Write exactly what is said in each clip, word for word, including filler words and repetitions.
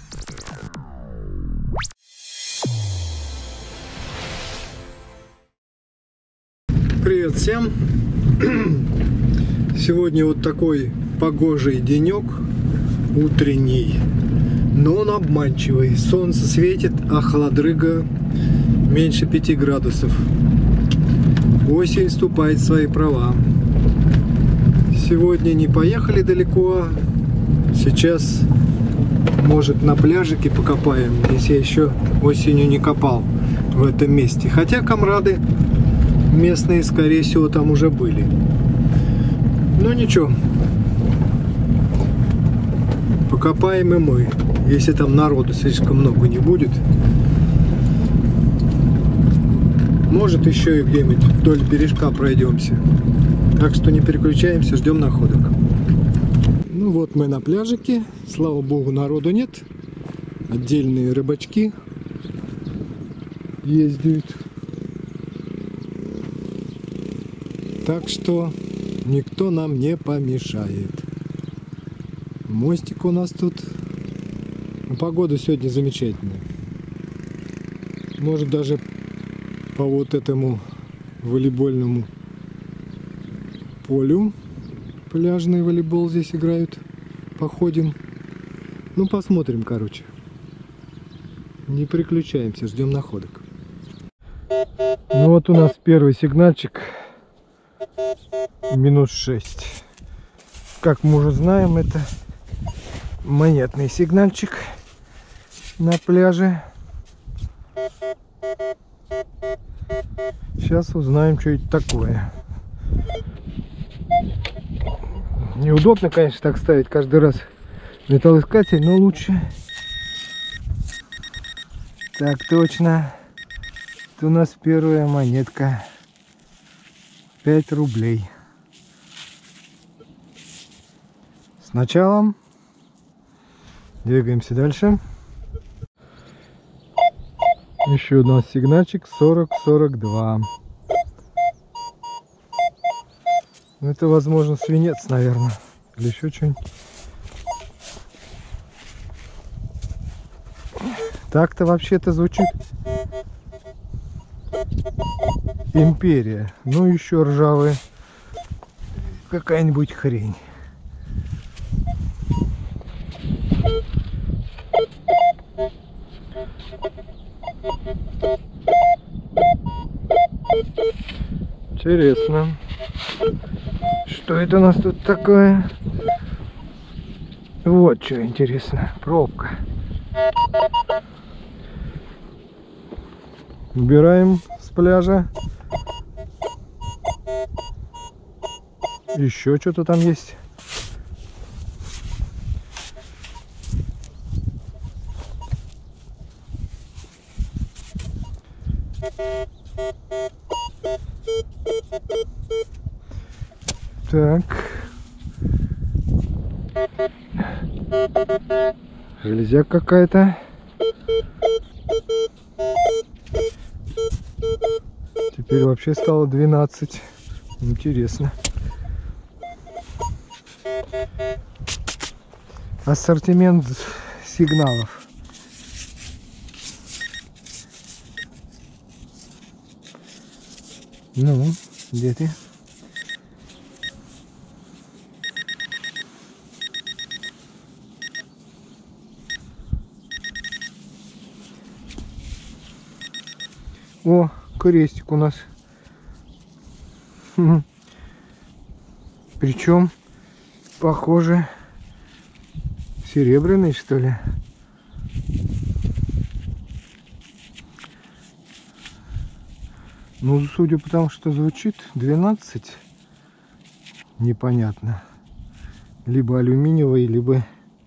Привет всем! Сегодня вот такой погожий денек, утренний, но он обманчивый. Солнце светит, а холодрыга меньше пяти градусов. Осень вступает в свои права. Сегодня не поехали далеко. Сейчас, может, на пляжике покопаем, если я еще осенью не копал в этом месте. Хотя комрады местные, скорее всего, там уже были. Ну ничего, покопаем и мы, если там народу слишком много не будет. Может, еще и где-нибудь вдоль бережка пройдемся. Так что не переключаемся, ждем находок. Ну вот мы на пляжике, слава богу, народу нет. Отдельные рыбачки ездят. Так что никто нам не помешает. Мостик у нас тут. Погода сегодня замечательная. Может, даже по вот этому волейбольному полю пляжный волейбол здесь играют. Походим. Ну, посмотрим, короче. Не переключаемся, ждем находок. Ну вот у нас первый сигнальчик. Минус шесть. Как мы уже знаем, это монетный сигнальчик на пляже. Сейчас узнаем, что это такое. Неудобно, конечно, так ставить каждый раз металлоискатель, но лучше. Так, точно. Это у нас первая монетка. пять рублей. С началом. Двигаемся дальше. Еще у нас сигнальчик сорок сорок два. Это, возможно, свинец, наверное. Или еще что-нибудь. Так-то вообще-то звучит империя. Ну, еще ржавая какая-нибудь хрень. Интересно. Что это у нас тут такое? Вот что интересно. Пробка. Убираем с пляжа. Еще что-то там есть. Так. Железяка какая-то. Теперь вообще стало двенадцать. Интересно. Ассортимент сигналов. Ну, где ты? О, крестик у нас. Причем, похоже, серебряный, что ли. Ну, судя по тому, что звучит, двенадцать. Непонятно. Либо алюминиевый, либо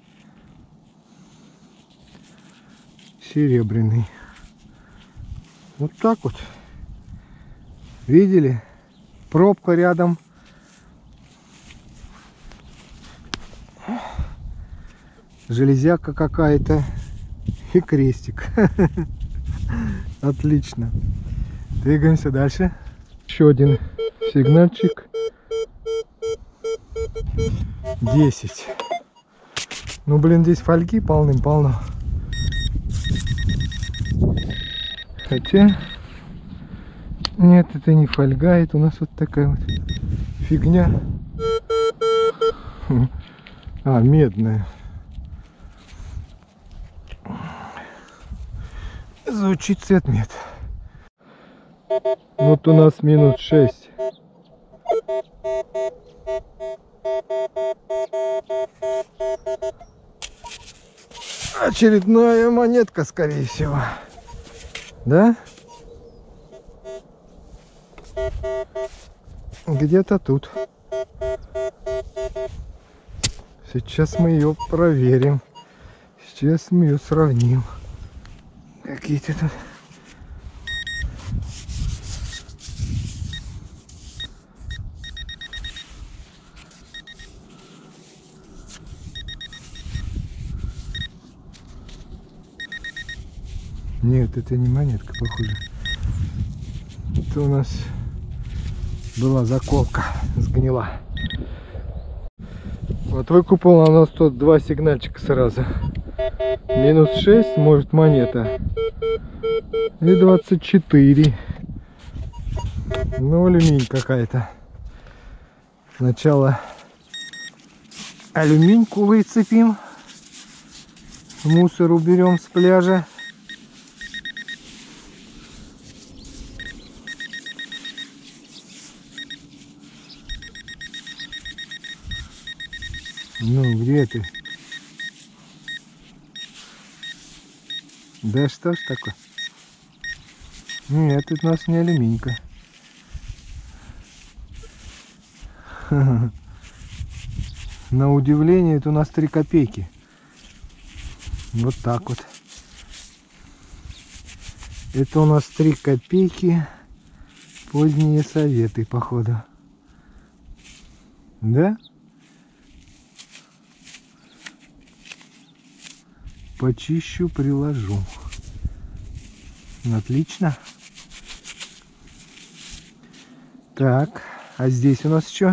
серебряный. Вот так вот. Видели? Пробка рядом. Железяка какая-то. И крестик. Отлично. Двигаемся дальше. Еще один сигнальчик. десять. Ну, блин, здесь фольги полным-полно. Хотя... Нет, это не фольга, это у нас вот такая вот фигня. А, медная. Звучит цвет мед. Вот у нас минус шесть. Очередная монетка, скорее всего. Да? Где-то тут. Сейчас мы ее проверим. Сейчас мы ее сравним. Какие-то тут... Нет, это не монетка, похоже. Это у нас была заколка, сгнила. Вот выкупал у нас тут два сигнальчика сразу. Минус шесть, может, монета. И двадцать четыре. Ну, алюминь какая-то. Сначала алюминьку выцепим. Мусор уберем с пляжа. Ну, где ты? Да что ж такое? Нет, это у нас не алюминька. На удивление, это у нас три копейки. Вот так вот. Это у нас три копейки. Поздние советы, походу. Да? Почищу, приложу. Отлично. Так, а здесь у нас что?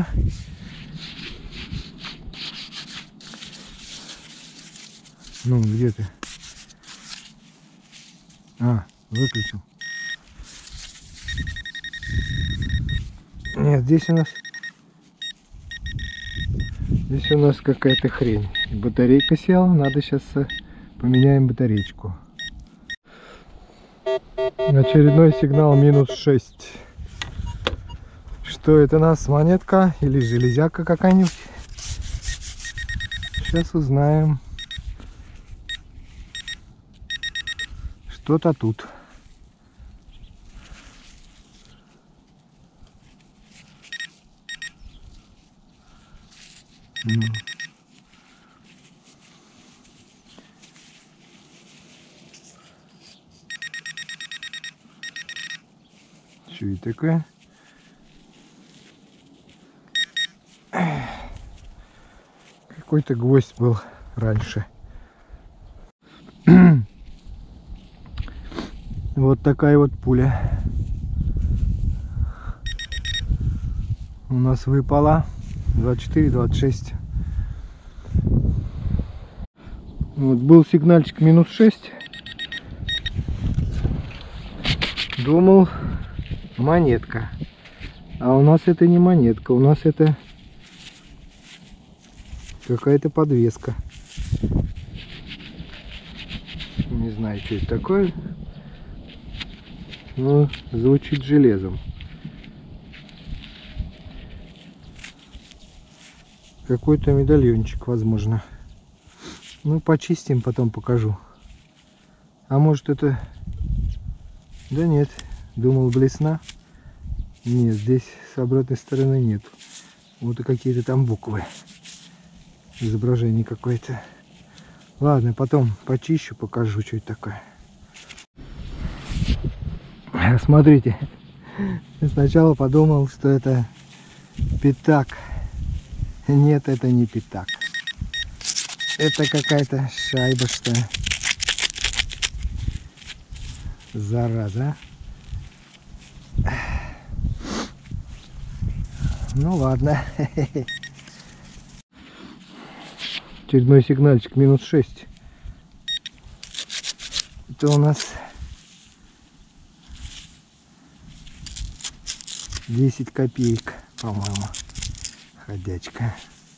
Ну, где ты? А, выключил. Нет, здесь у нас... Здесь у нас какая-то хрень. Батарейка села, надо сейчас... Поменяем батареечку. Очередной сигнал минус шесть. Что это у нас, монетка или железяка какая-нибудь? Сейчас узнаем. Что-то тут. Ну. Что это такое? Какой-то гвоздь был раньше. Вот такая вот пуля у нас выпала. двадцать четыре двадцать шесть. Вот был сигнальчик минус шесть. Думал, монетка. А у нас это не монетка, у нас это какая-то подвеска. Не знаю, что это такое. Но звучит железом. Какой-то медальончик, возможно. Ну, почистим, потом покажу. А может это... Да нет, думал, блесна. Нет, здесь с обратной стороны нет. Вот и какие-то там буквы. Изображение какое-то. Ладно, потом почищу, покажу, что это такое. Смотрите. Сначала подумал, что это пятак. Нет, это не пятак. Это какая-то шайба, что ли. Зараза. Ну ладно. Очередной сигнальчик минус шесть. Это у нас десять копеек, по-моему. Ходячка.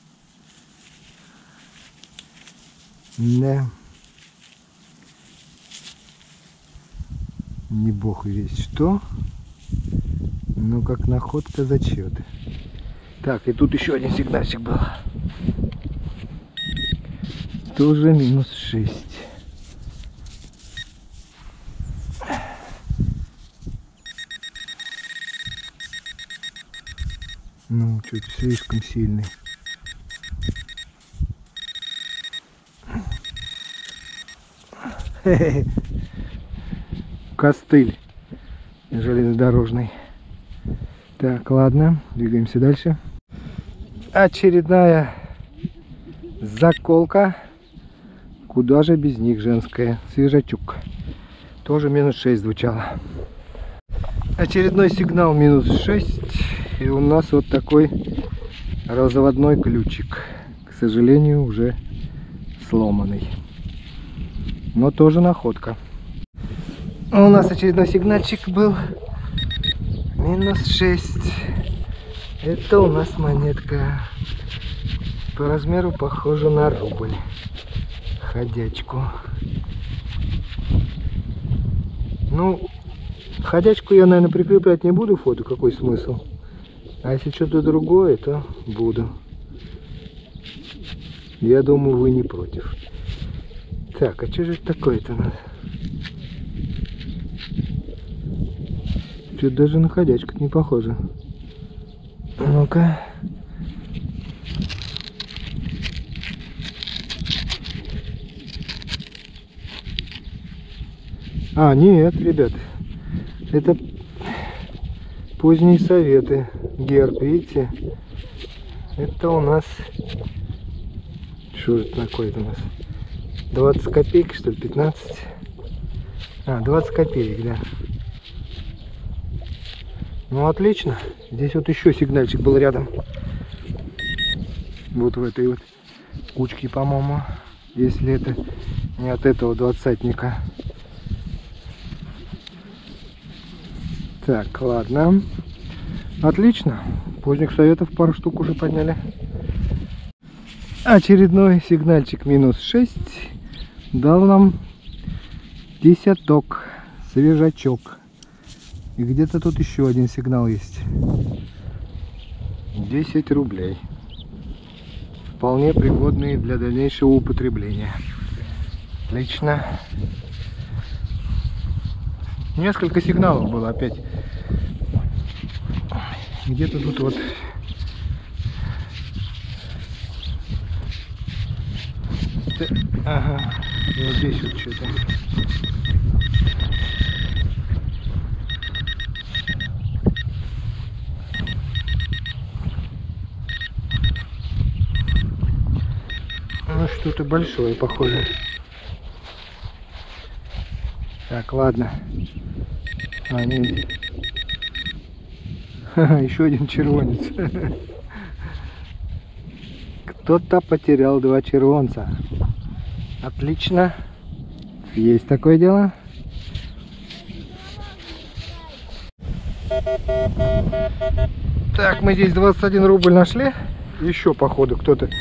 Да. Не бог весть что. Ну как находка зачет. Так, и тут еще один сигнальчик был. Тоже минус шесть. Ну, чуть слишком сильный. Хе-хе. Костыль железнодорожный. Так, ладно, двигаемся дальше. Очередная заколка. Куда же без них, женская. Свежачок. Тоже минус шесть звучало. Очередной сигнал минус шесть. И у нас вот такой разводной ключик. К сожалению, уже сломанный. Но тоже находка. У нас очередной сигнальчик был. Минус шесть. Это у нас монетка. По размеру похожа на рубль. Ходячку. Ну, ходячку я, наверное, прикреплять не буду фото. Какой смысл? А если что-то другое, то буду. Я думаю, вы не против. Так, а что же это такое-то у нас? Что-то даже на ходячку не похоже. Ну-ка. А, нет, ребят. Это поздние советы. Герб, видите? Это у нас... Что это такое-то у нас? двадцать копеек, что ли? пятнадцать? А, двадцать копеек, да. Ну, отлично. Здесь вот еще сигнальчик был рядом. Вот в этой вот кучке, по-моему. Если это не от этого двадцатника. Так, ладно. Отлично. Поздних советов пару штук уже подняли. Очередной сигнальчик минус шесть дал нам десяток, свежачок. И где-то тут еще один сигнал есть. десять рублей. Вполне пригодные для дальнейшего употребления. Отлично. Несколько сигналов было опять. Где-то тут вот. Ага. И вот здесь вот что-то. Ну, что-то большое, похоже. Так, ладно. А, нет. Ха-ха, еще один червонец. Кто-то потерял два червонца. Отлично. Есть такое дело. Так, мы здесь двадцать один рубль нашли. Еще, походу, кто-то...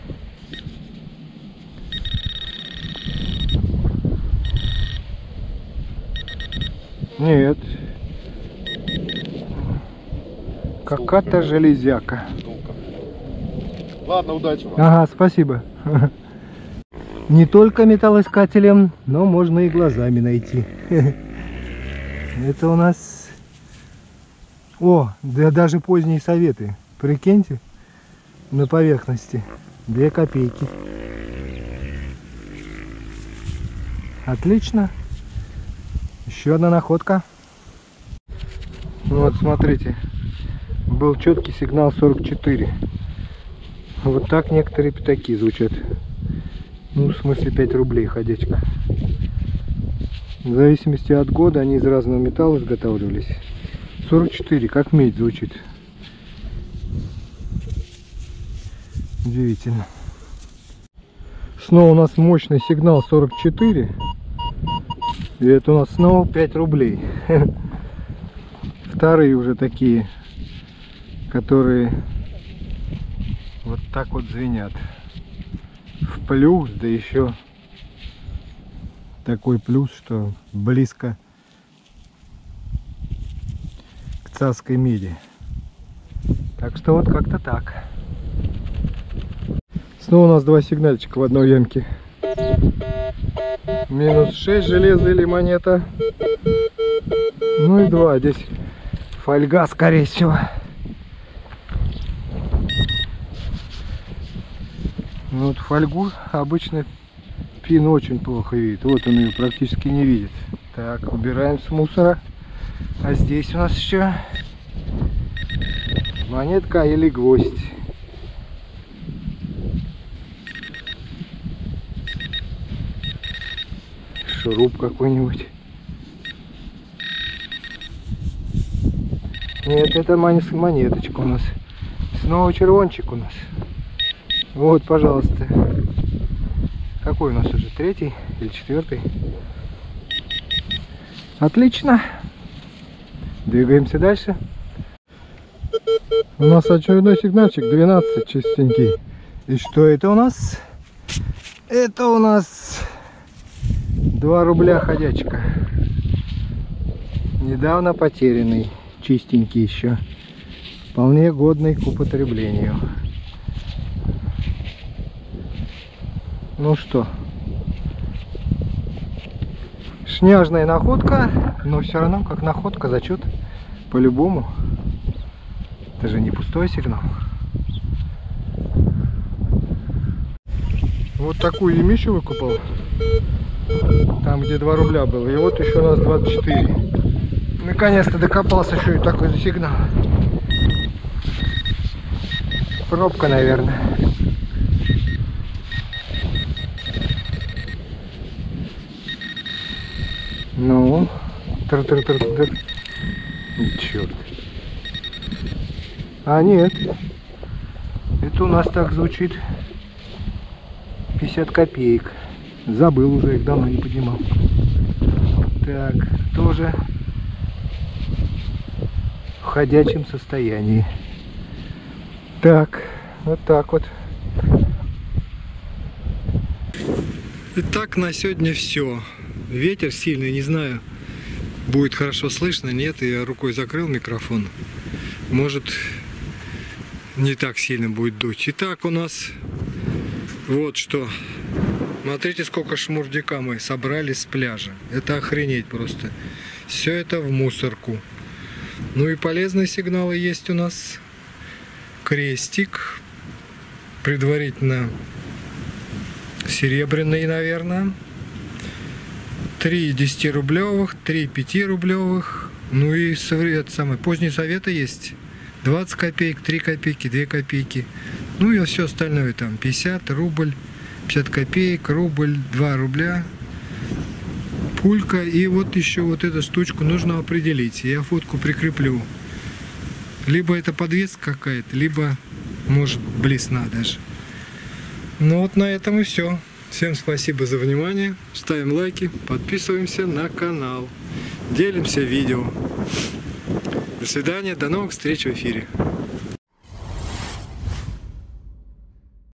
Нет. Какая-то железяка. Ладно, удачи вам. Ага, спасибо. Не только металлоискателем, но можно и глазами найти. Это у нас... О, да даже поздние советы. Прикиньте, на поверхности. Две копейки. Отлично. Еще одна находка. Вот, смотрите. Был четкий сигнал сорок четыре. Вот так некоторые пятаки звучат. Ну, в смысле пять рублей ходячка. В зависимости от года они из разного металла изготавливались. сорок четыре, как медь звучит. Удивительно. Снова у нас мощный сигнал сорок четыре. И это у нас снова пять рублей. Вторые уже такие которые вот так вот звенят. В плюс, да еще такой плюс, что близко к царской меди. Так что вот как-то так. Снова у нас два сигнальчика в одной ямке. Минус шесть железа или монета. Ну и два. Здесь фольга, скорее всего. Ну вот фольгу обычно Пин очень плохо видит. Вот он ее практически не видит. Так, убираем с мусора. А здесь у нас еще монетка или гвоздь. Шуруп какой-нибудь. Нет, это монеточка у нас. Снова червончик у нас. Вот, пожалуйста. Какой у нас уже? Третий или четвертый? Отлично. Двигаемся дальше. У нас очередной сигнальчик двенадцать чистенький. И что это у нас? Это у нас два рубля ходячка. Недавно потерянный. Чистенький еще. Вполне годный к употреблению. Ну что, шняжная находка, но все равно как находка, зачет по-любому. Это же не пустой сигнал. Вот такую емищу выкупал, там где два рубля было, и вот еще у нас двадцать четыре. Наконец-то докопался, что и такой за сигнал. Пробка, наверное. Ну, тр-тр-тр-тр. Черт. А нет. Это у нас так звучит. пятьдесят копеек. Забыл уже, их давно не поднимал. Так, тоже в ходячем состоянии. Так, вот так вот. Итак, на сегодня все. Ветер сильный, не знаю, будет хорошо слышно, нет, я рукой закрыл микрофон. Может, не так сильно будет дуть. Итак, у нас вот что. Смотрите, сколько шмурдяка мы собрали с пляжа. Это охренеть просто. Все это в мусорку. Ну и полезные сигналы есть у нас. Крестик. Предварительно серебряный, наверное. Три десятирублевых, три пятирублевых. Ну и это самое, поздние советы есть. двадцать копеек, три копейки, две копейки. Ну и все остальное там. пятьдесят, рубль, пятьдесят копеек, рубль, два рубля. Пулька. И вот еще вот эту штучку нужно определить. Я фотку прикреплю. Либо это подвеска какая-то, либо может блесна даже. Ну вот на этом и все. Всем спасибо за внимание. Ставим лайки, подписываемся на канал. Делимся видео. До свидания, до новых встреч в эфире.